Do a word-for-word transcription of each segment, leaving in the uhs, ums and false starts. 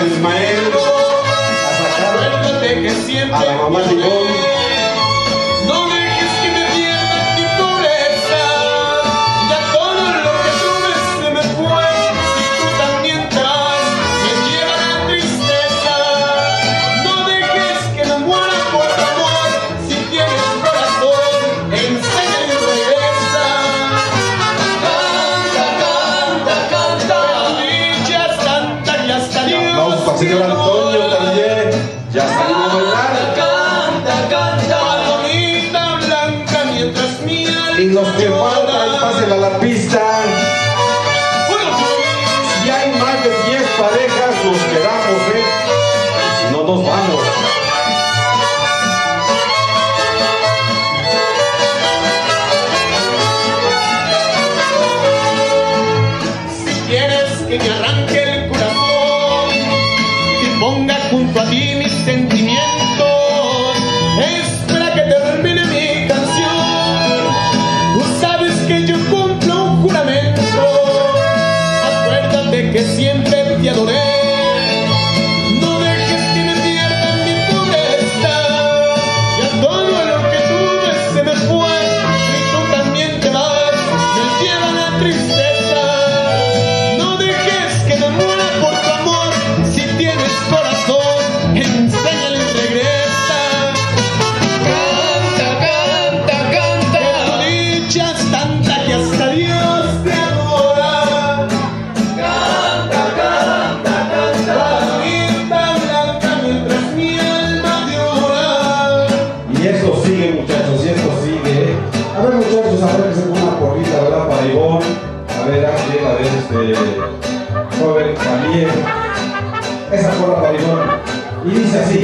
Ismael, a sacar a la mamá de Ivonne. No dejes que me pierda mi pobreza, ya todo lo que tuve se me fue. Si tú también te vas, me lleva la tristeza. No dejes que me muera por tu amor, si tienes corazón, enséñale y regresa. Canta, canta, canta, dicha santa y hasta Dios. Vamos para el señor Antonio también, ya salió a bailar. Y los que faltan, pasen a la pista. Si hay más de diez parejas, nos quedamos, ¿eh? Si no, nos vamos. Si quieres que me arranque el corazón y ponga junto a ti mis sentimientos, espera que termine mi canción. Tú sabes que yo cumplo un juramento. Acuérdate que siempre te adoré. No dejes que me pierda mi pobreza, ya todo lo que tuve se me fue. Si tú también te vas, me lleva la tristeza. No dejes que me muera por tu amor, si tienes corazón, enséñale y regresa. Canta, canta, canta, que tu dicha es tanta que hasta Dios te adora. Canta, canta, canta, bonita blanca mientras mi alma llora. Y esto sigue, muchachos, y esto sigue. A ver, muchachos, a ver que se ponga una porrita, ¿verdad? Para Ivonne. A ver, aquí, a ver, este. Joven, también. Esa porra para Ivonne. Y dice así.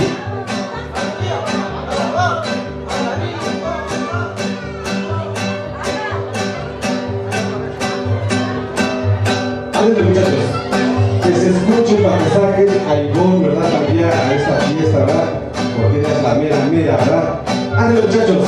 Ándale, muchachos. Que se escuche para que saquen a Ivonne, ¿verdad? También a esta fiesta, ¿verdad? Porque ella es la mera, mera, ¿verdad? Ándale, muchachos.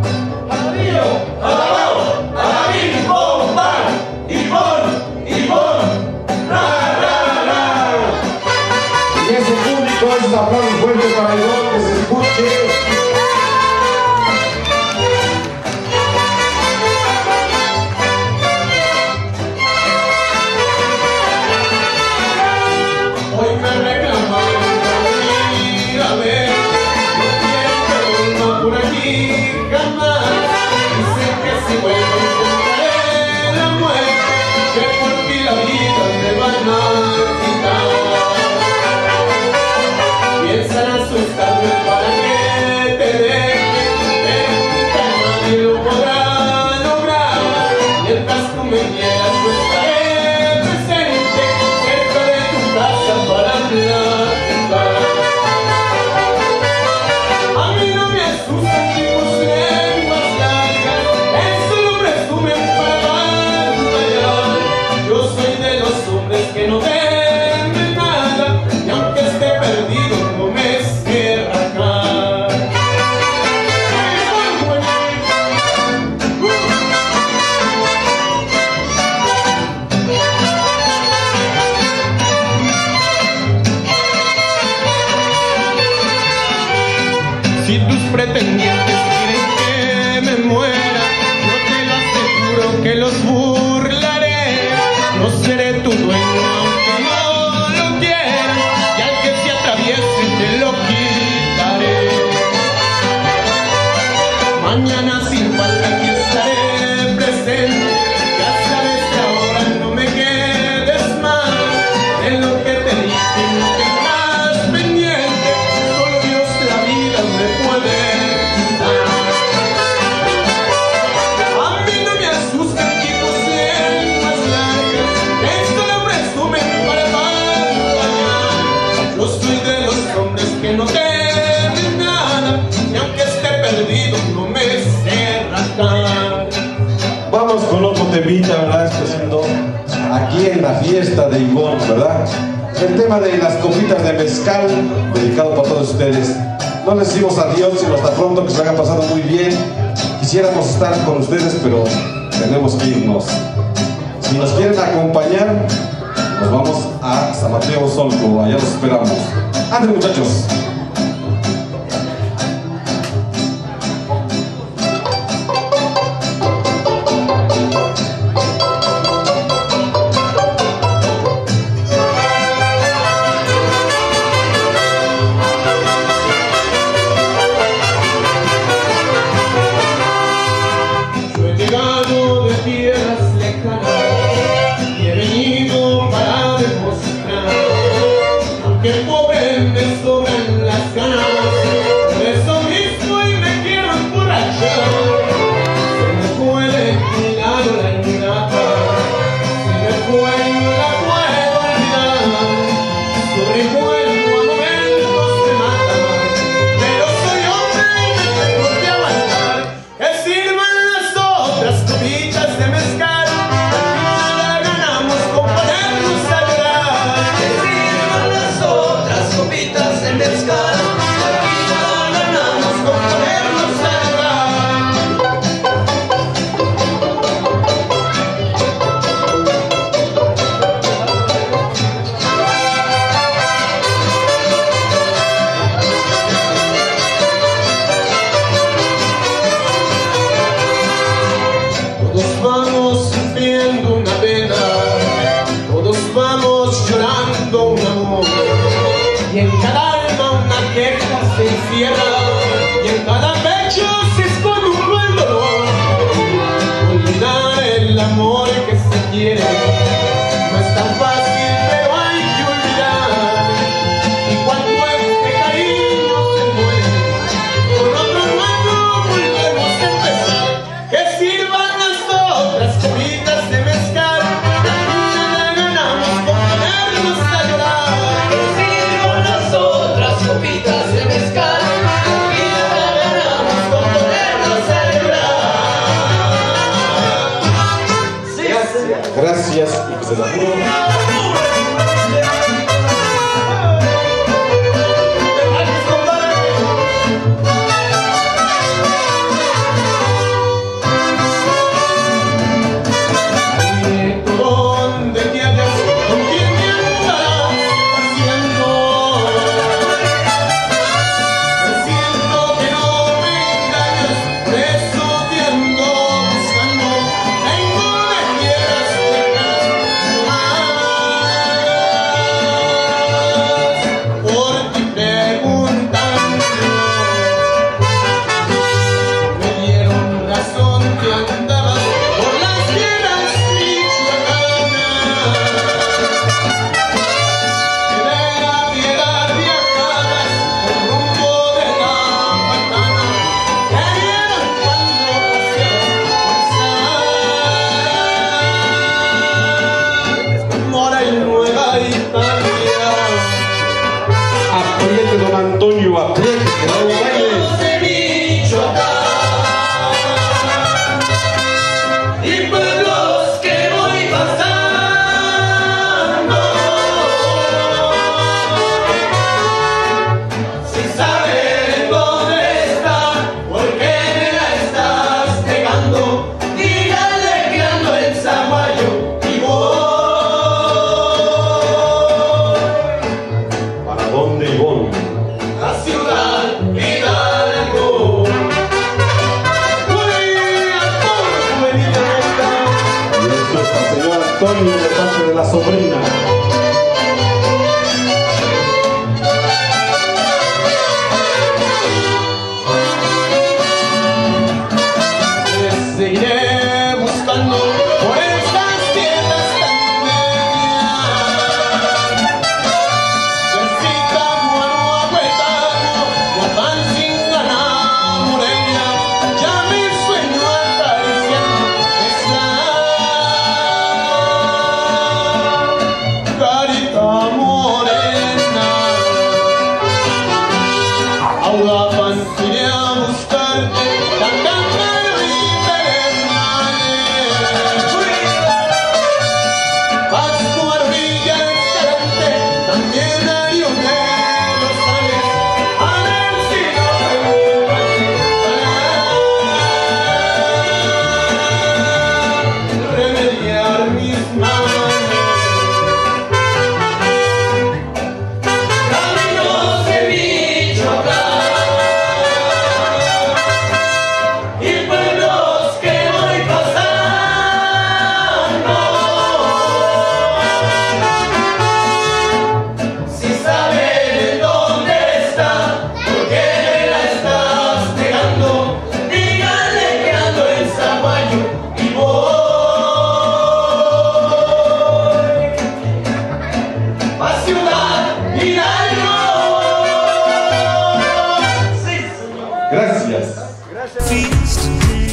Y ese público, esos aplausos fuertes para Ivonne, que se escuche. Hoy me reclaman ir a ver, no quieren que vuelva por aquí jamás. Dicen que si vuelvo encontraré la muerte, que por ti la vida me van a quitar. Piensan asustarme para que te deje, pero nunca nadie lo podrá lograr. Mientras tú me quieras, yo estaré presente cerca de tu casa para platicar. A mí no me asustan tipos lenguas largas, eso lo presumen para batallar. Yo soy de los hombres que no temen nada, y aunque esté perdido no me cierra acá. Si tus pretendientes quieren que me muera, yo te lo aseguro que los burlaré. No seré tu dueño aunque no lo quieras, y al que se atraviese te lo quitaré. Mañana sin falta aquí estaré presente, ya sabes que ahora no me quedes mal. De lo que te dije no tengas pendiente, solo Dios la vida me puede quitar. A mí no me asustan chicos lenguas largas, esto lo presumen para batallar. Yo soy de los hombres que no temen nada, y aunque esté perdido no me cierra acá. Vamos con otro temita, ¿verdad? Esto siendo aquí en la fiesta de Ivonne, ¿verdad? El tema de las copitas de mezcal, dedicado para todos ustedes. No les decimos adiós, sino hasta pronto, que se lo hayan pasado muy bien. Quisiéramos estar con ustedes, pero tenemos que irnos. Si nos quieren acompañar, nos vamos a San Mateo Solco, allá los esperamos. ¡Ande, muchachos! Gracias y que se la Antonio apriete, que no baile. Y pueblos que voy pasando, sin saber dónde está, por qué me la estás negando, dígale que ando en Zaguayo y voy. ¿Para dónde y voy? A Ciudad Hidalgo. Y esto es para el señor Antonio de parte de la sobrina. Te seguiré buscando por estas tierras tan medias. Versita, Guanajuato, Guapancinganá, Morelia, ya mi sueño acariciando está. Gracias.